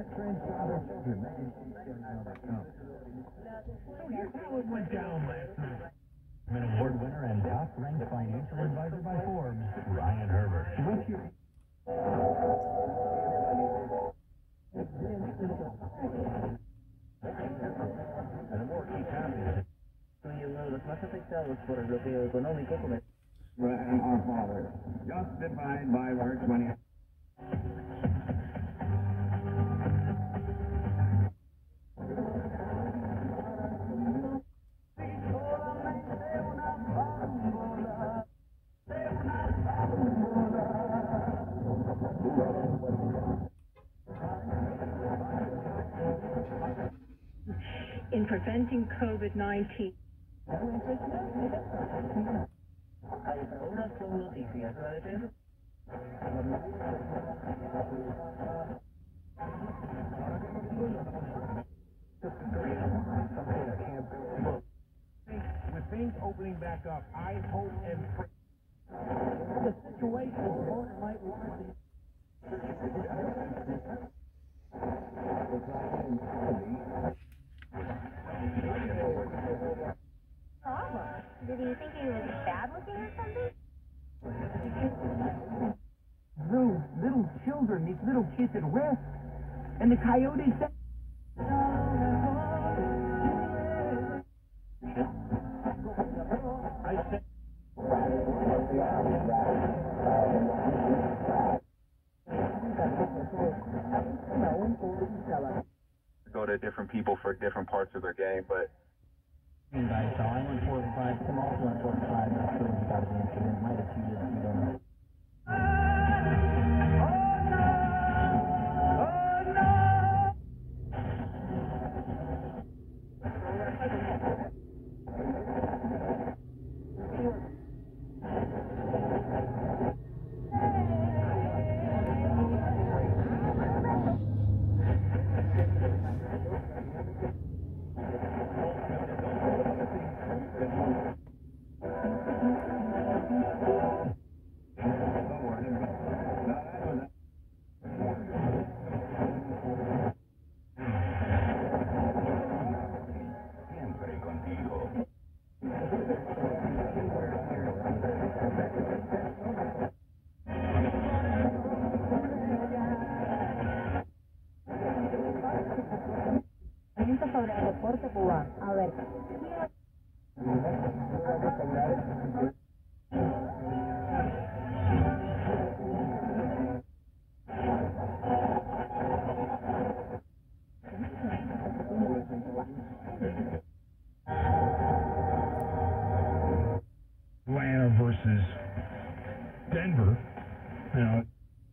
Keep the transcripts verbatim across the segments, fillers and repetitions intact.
So here's how it went down last night. An award winner and top-ranked financial advisor by Forbes, Ryan Herbert. What's your... And more keeps happening. Soy uno de los más afectados por el bloqueo económico comercial. And our Father, justified by works when he... In preventing COVID nineteen. Ahora son noticias. With things opening back up, I hope and pray. The situation is might warrant. Problem? Did you think he was bad looking or something? Those little children, these little kids at rest, and the coyotes said... I said... Go to different people for different parts of their game, but Guys, so I went four to five. Tim also went four to five. I'm sure he's got to be incident. Might have cheated. We don't know. Sobre el deporte cubano. A ver. Atlanta versus Denver. You know.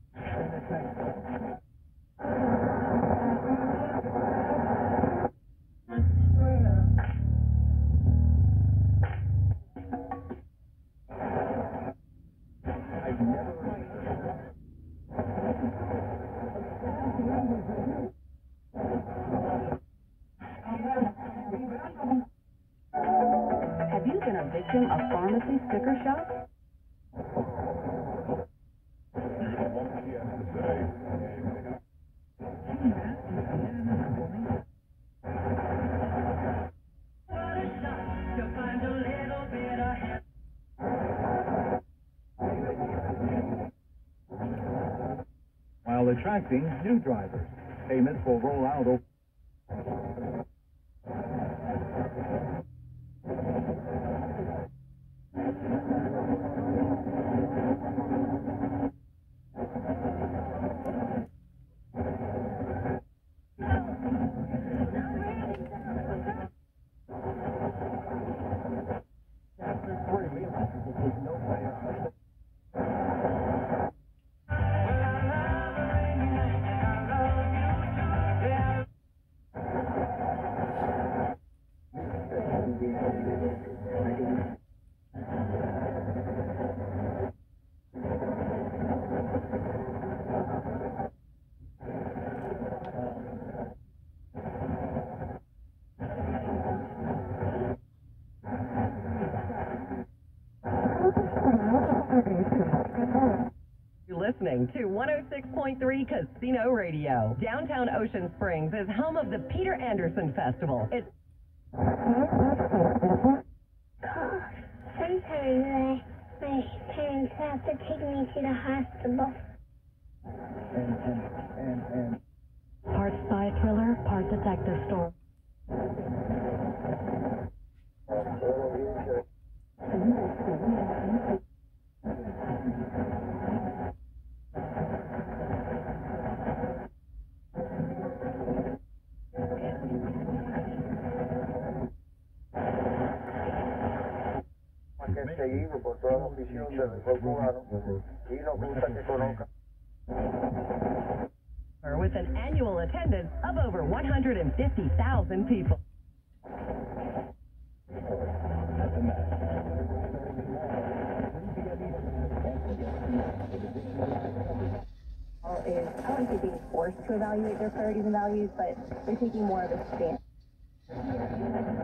Have you been a victim of pharmacy sticker shock? while attracting new drivers. Payments will roll out over You're listening. listening to one oh six point three Casino Radio. Downtown Ocean Springs is home of the Peter Anderson Festival. It's Sometimes my, my parents have to take me to the hospital. And, and, and, and. Part spy thriller, part detective story. Seguido por toda la oficina del fútbol cubano y nos gusta que conozcan. with an annual attendance of over one hundred fifty thousand people. Is, I don't think being forced to evaluate their priorities and values, but they're taking more of a stance.